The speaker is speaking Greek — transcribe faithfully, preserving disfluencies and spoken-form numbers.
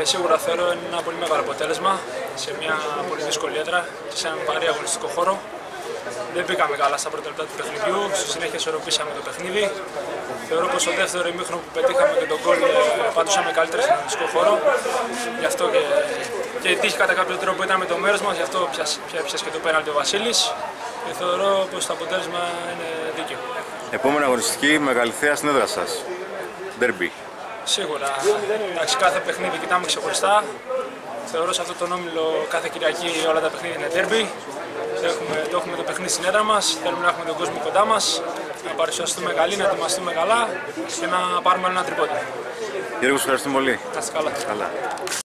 σίγουρα θεωρώ είναι ένα πολύ μεγάλο αποτέλεσμα σε μια πολύ δύσκολη έδρα και σε έναν βαρύ αγωνιστικό χώρο. Δεν μπήκαμε καλά στα πρώτα λεπτά του παιχνιδιού, στη συνέχεια ισορροπήσαμε το παιχνίδι. Θεωρώ πως στο δεύτερο ημίχρονο που πετύχαμε και τον γκολ πατούσαμε καλύτερα στον αγωνιστικό χώρο. Γι' αυτό και, και η τύχη κατά κάποιο τρόπο ήταν με το μέρος μας, γι' αυτό πιάσε και το πέναλτι ο Βασίλης. Και θεωρώ πως το αποτέλεσμα είναι δίκαιο. Επόμενη αγωνιστική μεγαλυθέα στην έδρα σας. Ντέρμπι. Σίγουρα. Εντάξει, κάθε παιχνίδι κοιτάμε ξεχωριστά. Θεωρώ σε αυτό τον όμιλο κάθε Κυριακή όλα τα παιχνίδια είναι ντέρμπι. Έχουμε, το έχουμε το παιχνίδι στην έδρα μας, θέλουμε να έχουμε τον κόσμο κοντά μας, να παρουσιαστούμε καλή, να ετοιμαστούμε καλά και να πάρουμε ένα τρίποντα. Γιώργο, ευχαριστούμε πολύ. Να είστε καλά. Καλά.